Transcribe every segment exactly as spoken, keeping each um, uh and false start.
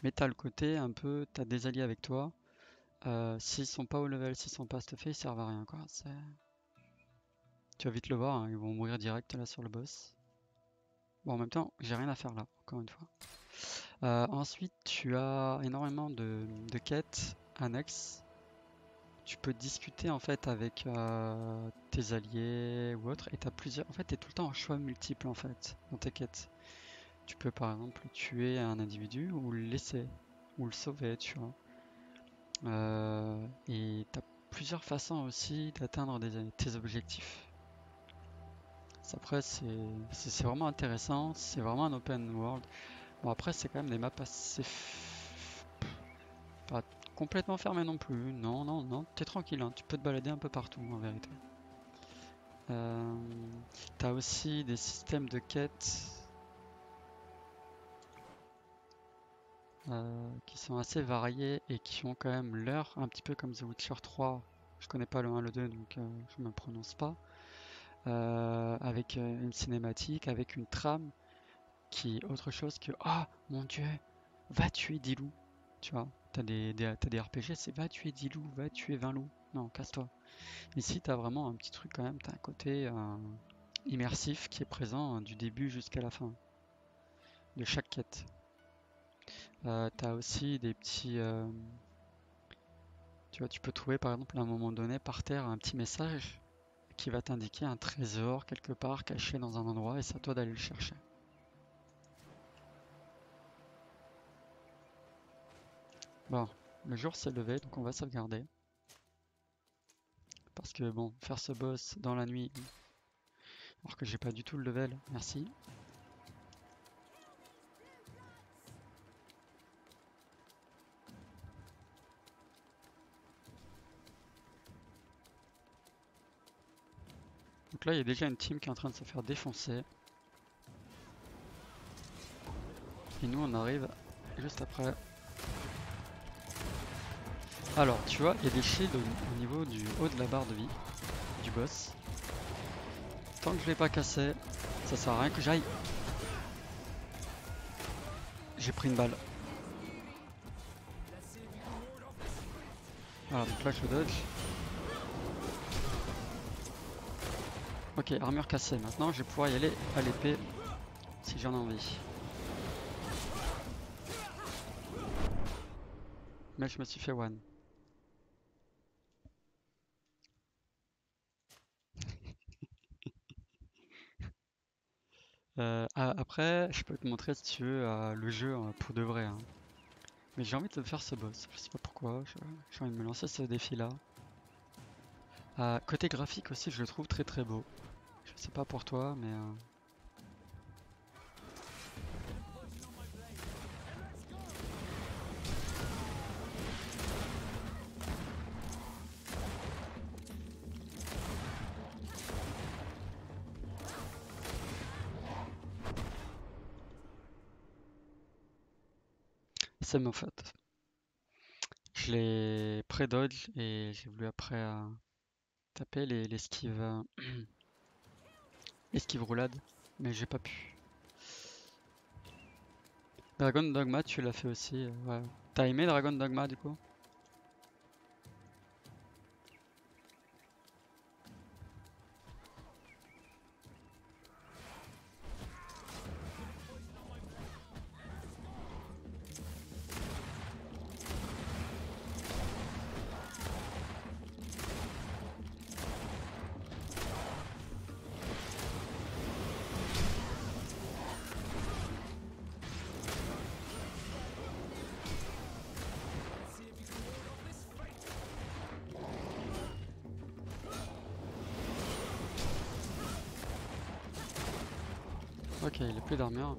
Mais t'as le côté un peu, t'as des alliés avec toi. Euh, s'ils sont pas au level, s'ils sont pas stuffés, ils servent à rien quoi. C'est- Tu vas vite le voir, hein, ils vont mourir direct là sur le boss. Bon, en même temps, j'ai rien à faire là, encore une fois. Euh, ensuite, tu as énormément de, de quêtes annexes. Tu peux discuter en fait avec euh, tes alliés ou autres, et t'as plusieurs. En fait, t'es tout le temps en choix multiples en fait dans tes quêtes. Tu peux par exemple tuer un individu ou le laisser ou le sauver, tu vois. Euh, et t'as plusieurs façons aussi d'atteindre des- tes objectifs. Ça, Après, c'est c'est- c'est vraiment intéressant, c'est vraiment un open world. Bon, après, c'est quand même des maps assez f- pas complètement fermées non plus. Non, non, non, t'es tranquille, hein, tu peux te balader un peu partout en vérité. Euh, T'as aussi des systèmes de quêtes euh, qui sont assez variés et qui ont quand même leur, un petit peu comme The Witcher trois. Je connais pas le un, le deux, donc euh, je me prononce pas. Euh, avec euh, une cinématique, avec une trame qui est autre chose que oh mon dieu, va tuer dix loups. Tu vois, t'as des, des, t'as des R P G, c'est va tuer dix loups, va tuer vingt loups. Non, casse-toi. Ici, t'as vraiment un petit truc quand même, t'as un côté euh, immersif qui est présent hein, du début jusqu'à la fin de chaque quête. Euh, t'as aussi des petits. Euh, tu vois, tu peux trouver par exemple à un moment donné par terre un petit message qui va t'indiquer un trésor quelque part caché dans un endroit et c'est à toi d'aller le chercher. Bon, le jour s'est levé donc on va sauvegarder. Parce que bon, faire ce boss dans la nuit, alors que j'ai pas du tout le level, merci. Donc là, il y a déjà une team qui est en train de se faire défoncer. Et nous, on arrive juste après. Alors, tu vois, il y a des shields au, au niveau du haut de la barre de vie du boss. Tant que je l'ai pas cassé, ça sert à rien que j'aille. J'ai pris une balle. Voilà, donc là, je dodge. Ok, armure cassée. Maintenant, je vais pouvoir y aller à l'épée si j'en ai envie. Mais je me suis fait one. Euh, a- après, je peux te montrer si tu veux euh, le jeu euh, pour de vrai, hein. Mais j'ai envie de faire ce boss. Je sais pas pourquoi. je- J'ai envie de me lancer ce défi-là. Euh, côté graphique aussi, je le trouve très très beau. Je sais pas pour toi, mais euh, c'est mon fait. Je l'ai pré-dodge et j'ai voulu après euh, taper les l'esquive euh, esquive roulade, mais j'ai pas pu. Dragon Dogma, tu l'as fait aussi. euh, ouais. T'as aimé Dragon Dogma du coup? Ok, il est plus d'armure.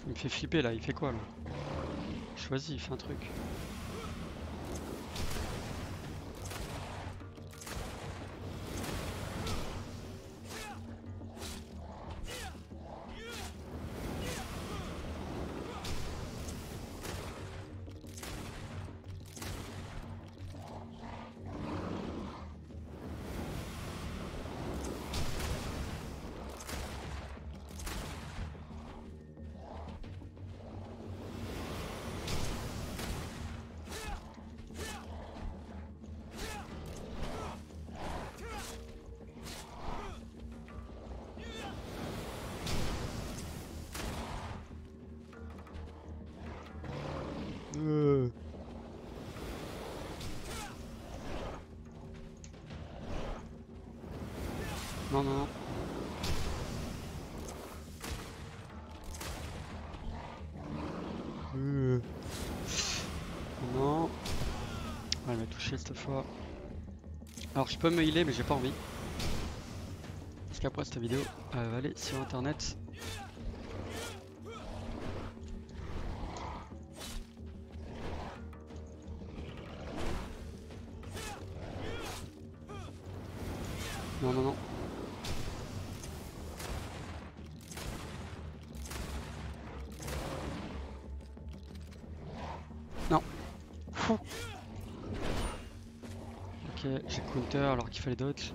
Il me fait flipper là, il fait quoi là? Choisis, il fait un truc. Euh. Non, non, non. Euh. Non. Ah, elle m'a touché cette fois. Alors je peux me healer mais j'ai pas envie. Parce qu'après cette vidéo, elle va aller sur internet. Non, non, non. Non. Fou. Ok, j'ai counter alors qu'il fallait dodge.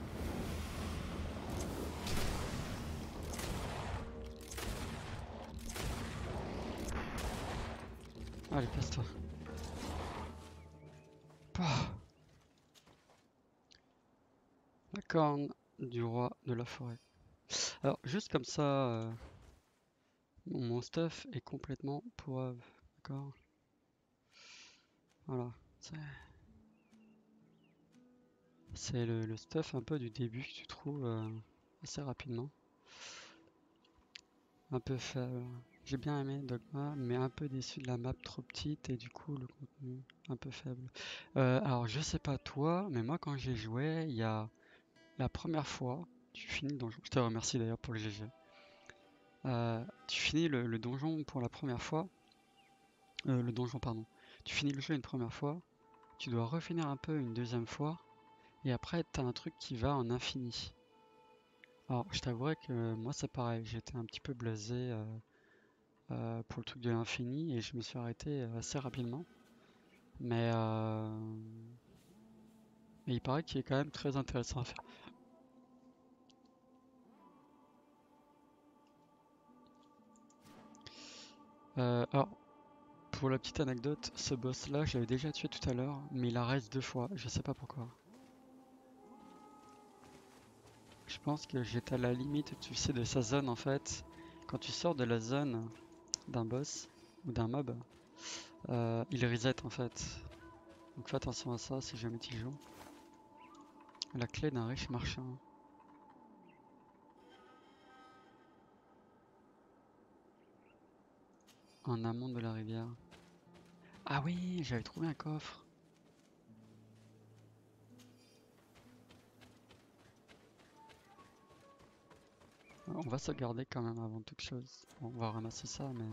Allez, casse-toi. Pah. La corne du roi de la forêt. Alors, juste comme ça, euh, mon mon stuff est complètement pourrave. D'accord? Voilà. C'est c'est le, le stuff un peu du début que tu trouves euh, assez rapidement. Un peu faible. J'ai bien aimé Dogma, mais un peu déçu de la map trop petite et du coup le contenu un peu faible. Euh, alors je sais pas toi, mais moi quand j'ai joué, il y a la première fois, tu finis le donjon. Je te remercie d'ailleurs pour le G G. Euh, tu finis le, le donjon pour la première fois. Euh, le donjon, pardon. Tu finis le jeu une première fois, tu dois refinir un peu une deuxième fois, et après t'as un truc qui va en infini. Alors je t'avouerai que moi c'est pareil, j'étais un petit peu blasé. Euh, euh, pour le truc de l'infini et je me suis arrêté euh, assez rapidement. Mais, euh, mais il paraît qu'il est quand même très intéressant à faire. Euh, alors, pour la petite anecdote, ce boss là, je l'avais déjà tué tout à l'heure, mais il reste deux fois, je sais pas pourquoi. Je pense que j'étais à la limite, tu sais, de sa zone en fait. Quand tu sors de la zone d'un boss ou d'un mob, euh, il reset en fait. Donc fais attention à ça si jamais tu y joues. La clé d'un riche marchand. En amont de la rivière. Ah oui, j'avais trouvé un coffre. On va se garder quand même avant toute chose. Bon, on va ramasser ça, mais...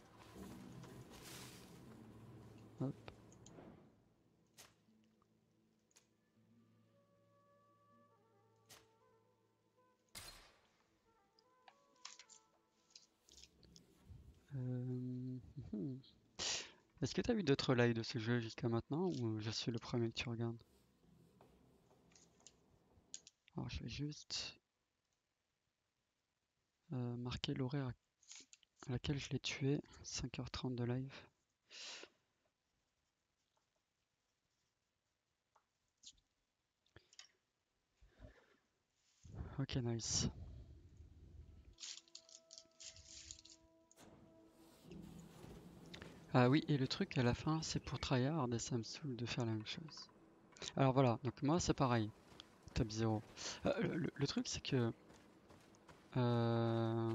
Hop. Euh, hmm. Est-ce que tu as vu d'autres lives de ce jeu jusqu'à maintenant ou je suis le premier que tu regardes? Alors je vais juste euh, marquer l'horaire à laquelle je l'ai tué. cinq heures trente de live. Ok, nice. Ah oui, et le truc à la fin, c'est pour tryhard et ça me saoule de faire la même chose. Alors voilà, donc moi c'est pareil, top zéro. Euh, le, le truc c'est que euh,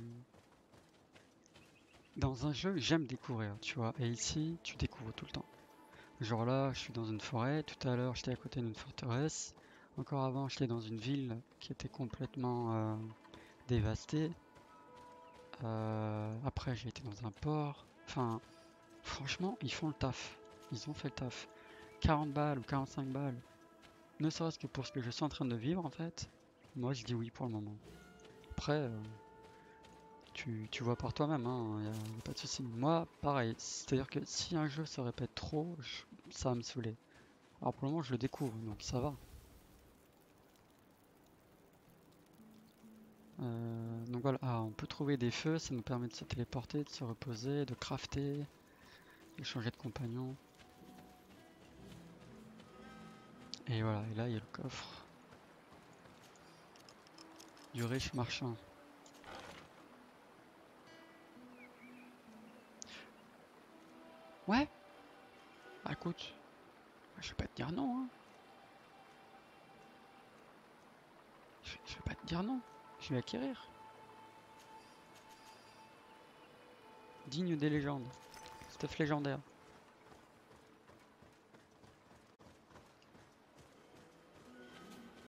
dans un jeu, j'aime découvrir, tu vois, et ici, tu découvres tout le temps. Genre là, je suis dans une forêt, tout à l'heure, j'étais à côté d'une forteresse, encore avant, j'étais dans une ville qui était complètement euh, dévastée. Euh, après, j'ai été dans un port. Enfin, franchement, ils font le taf. Ils ont fait le taf. quarante balles ou quarante-cinq balles. Ne serait-ce que pour ce que je suis en train de vivre, en fait. Moi, je dis oui pour le moment. Après, euh, tu, tu vois par toi-même, hein, y a, y a pas de souci. Moi, pareil. C'est-à-dire que si un jeu se répète trop, je- ça va me saouler. Alors pour le moment, je le découvre, donc ça va. Euh, donc voilà, ah, on peut trouver des feux, ça nous permet de se téléporter, de se reposer, de crafter, de changer de compagnon. Et voilà, et là il y a le coffre du riche marchand. Ouais, bah écoute, je vais pas te dire non, hein. Je, je vais pas te dire non, je vais acquérir. Digne des légendes, stuff légendaire.